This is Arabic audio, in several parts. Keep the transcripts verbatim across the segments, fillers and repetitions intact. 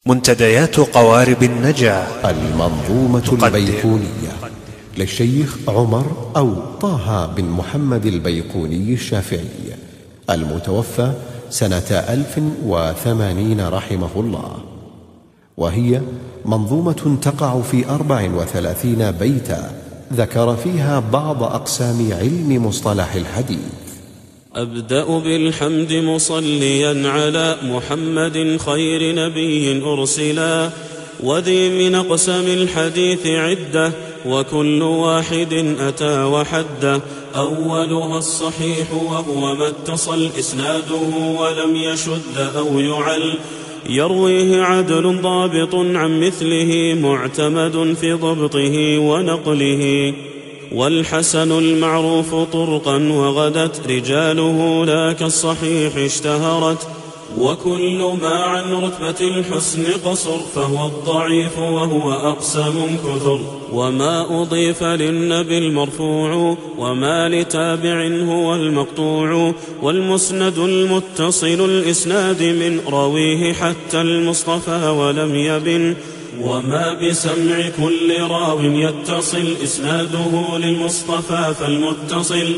منتديات قوارب النجاة المنظومة البيقونية للشيخ عمر أو طه بن محمد البيقوني الشافعي المتوفى سنة ألف وثمانين رحمه الله، وهي منظومة تقع في أربع وثلاثين بيتا ذكر فيها بعض أقسام علم مصطلح الحديث. أبدأ بالحمد مصليا على محمد خير نبي أرسلا، وذي من أقسام الحديث عدة وكل واحد أتى وحده. أولها الصحيح وهو ما اتصل إسناده ولم يشد أو يعل، يرويه عدل ضابط عن مثله معتمد في ضبطه ونقله. والحسن المعروف طرقا وغدت رجاله لا كالصحيح اشتهرت، وكل ما عن رتبة الحسن قصر فهو الضعيف وهو أقسم كثر. وما أضيف للنبي المرفوع وما لتابع هو المقطوع، والمسند المتصل الإسناد من راويه حتى المصطفى ولم يبن. وما بسمع كل راو يتصل إسناده للمصطفى فالمتصل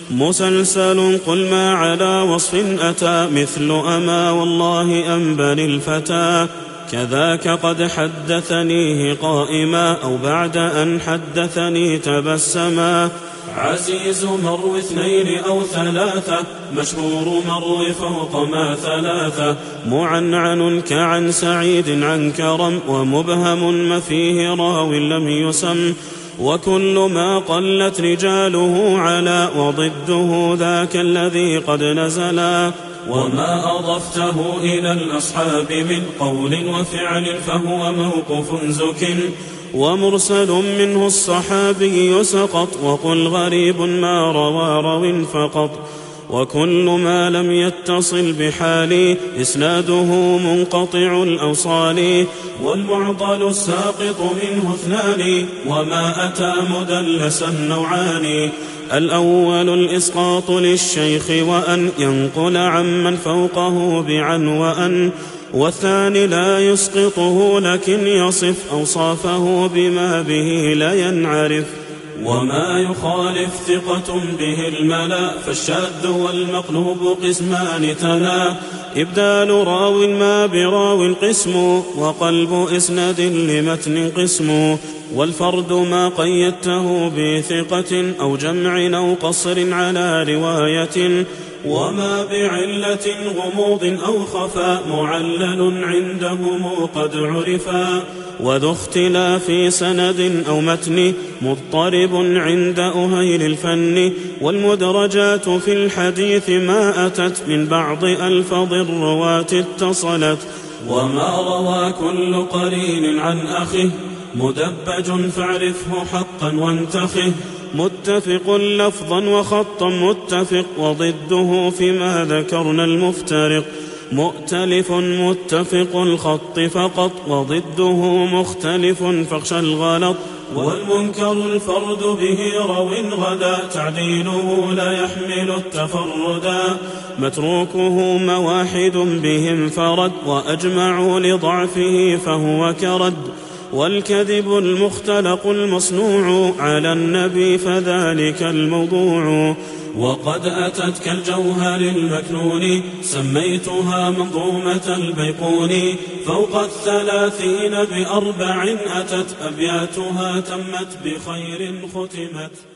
مسلسل. قل ما على وصف أتى مثل أما والله أنبل الفتى، كذاك قد حدثنيه قائما أو بعد أن حدثني تبسما. عزيز مرو اثنين أو ثلاثة، مشهور مرو فوق ما ثلاثة. معنعن كعن سعيد عن كرم، ومبهم ما فيه راو لم يسم. وكل ما قلت رجاله على وضده ذاك الذي قد نزلا. وما أضفته إلى الأصحاب من قول وفعل فهو موقوف زك، ومرسل منه الصحابي سقط. وقل غريب ما روى رو فقط. وكل ما لم يتصل بحال إسناده منقطع الأوصال. والمعضل الساقط منه اثنان، وما أتى مدلسا نوعان. الأول الإسقاط للشيخ وأن ينقل عمن فوقه بعن وأن، والثاني لا يسقطه لكن يصف أوصافه بما به لا ينعرف. وما يخالف ثقة به الملا، فالشاذ والمقلوب قسمان تلا. إبدال راو ما براو قسم، وقلب إسناد لمتن قسم. والفرد ما قيدته بثقة أو جمع أو قصر على رواية. وما بعلة غموض أو خفاء معلل عندهم قد عرفا. وذو اختلاف سند أو متن مضطرب عند أهيل الفن. والمدرجات في الحديث ما أتت من بعض ألفاظ الرواة اتصلت. وما روى كل قرين عن أخه مدبج فاعرفه حقا وانتخه. متفق لفظا وخطا متفق، وضده فيما ذكرنا المفترق. مؤتلف متفق الخط فقط، وضده مختلف فاخشى الغلط. والمنكر الفرد به رو غدا، تعديله لا يحمل التفردا. متروكه مواحد بهم فرد، وأجمعوا لضعفه فهو كرد. والكذب المختلق المصنوع على النبي فذلك الموضوع. وقد أتت كالجوهر المكنون، سميتها منظومة البيقون. فوق الثلاثين بأربع أتت، أبياتها تمت بخير ختمت.